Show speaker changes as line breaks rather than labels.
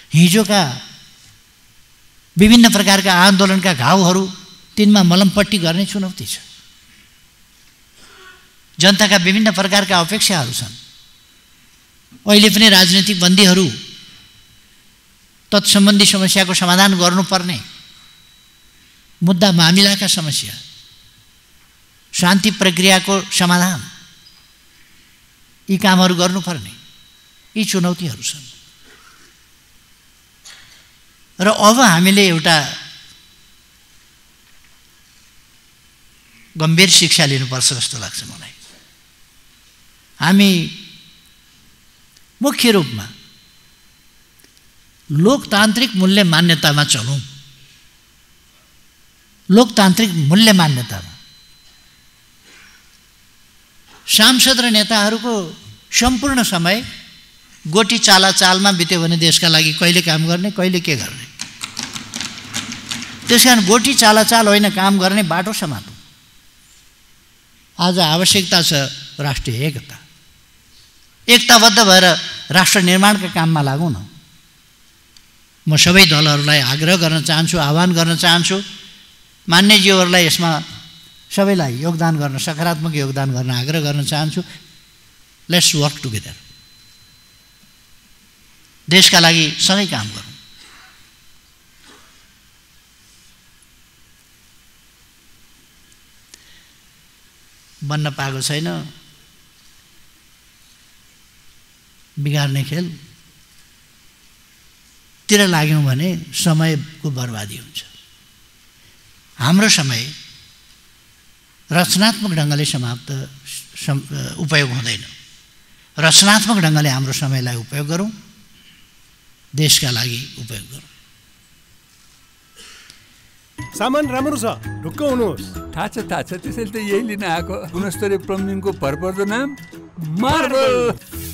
हिजोका विभिन्न प्रकारका आन्दोलनका घाउहरू तिनमा मलमपट्टी गर्ने चुनौती छ। जनताका विभिन्न प्रकारका अपेक्षाहरू छन्। अहिले पनि राजनीतिक बन्दीहरू, तत्सम्बन्धी समस्याको समाधान गर्नुपर्ने, मुद्दा मामिलाका समस्या, शान्ति प्रक्रियाको समाधान, यी कामहरू गर्नुपर्ने, यी चुनौतीहरू छन्। र अब हामीले एउटा गम्भीर शिक्षा लिनुपर्छ जस्तो लाग्छ मलाई। हामी मुख्य रूपमा लोकतान्त्रिक मूल्य मान्यतामा चलौँ। लोकतान्त्रिक मूल्य मान्यतामा सांसद र नेताहरूको सम्पूर्ण समय गोटी चालमा बित्यो भने देशका लागि कहिले काम गर्ने, कहिले के गर्ने। त्यसकारण गोटी चाल होइन, काम गर्ने बाटो समातौँ। आज आवश्यकता छ राष्ट्रिय एकताबद्ध भएर राष्ट्र निर्माणका काममा लागौँ न। म सबै दलहरूलाई आग्रह गर्न चाहन्छु, आह्वान गर्न चाहन्छु, मान्यज्यूहरूलाई यसमा सबैलाई योगदान गर्न, सकारात्मक योगदान गर्न आग्रह गर्न चाहन्छु। Let's work together. देशका लागि सँगै काम गरौँ। बन्न पाएको छैन, बिगार्ने खेल तिर लाग्यौँ भने समयको बर्बादी हुन्छ। हाम्रो समय रचनात्मक ढङ्गले उपयोग हुँदैन। रचनात्मक ढङ्गले हाम्रो समयलाई उपयोग गरौँ, देशका लागि उपयोग गरौँ।
सामान राम्रो छ, ढुक्क हुनुहोस्।
थाहा छ, त्यसैले त यही लिन आएको। गुणस्तरीय प्लम्बिङको भरपर्दो नाम मार्बल।